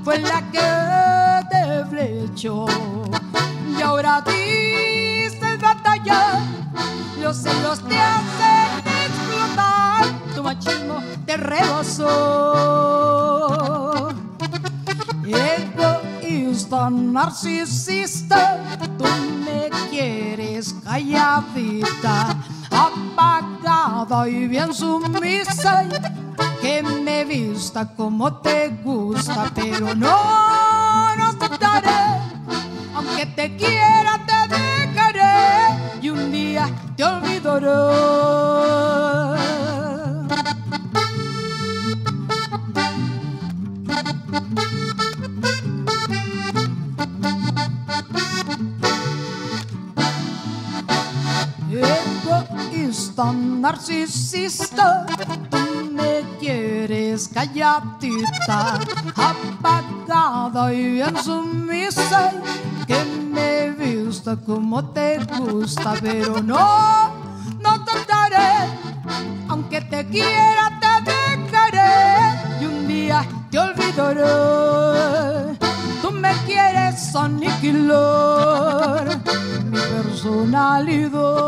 fue la que te flechó. Y ahora dices batallar, los celos te hacen explotar, tu machismo te rebasó. Egoísta, narcisista, tú me quieres calladita, apagada y bien sumisa, que me vista como te gusta, pero no aceptaré, aunque te quiera te dejaré y un día te olvidaré. Egoísta, narcisista, tú me quieres calladita, apagada y bien sumisa, que me vista como te gusta, pero no te daré, aunque te quiera te dejaré y un día te olvidaré. Tú me quieres aniquilar mi personalidad.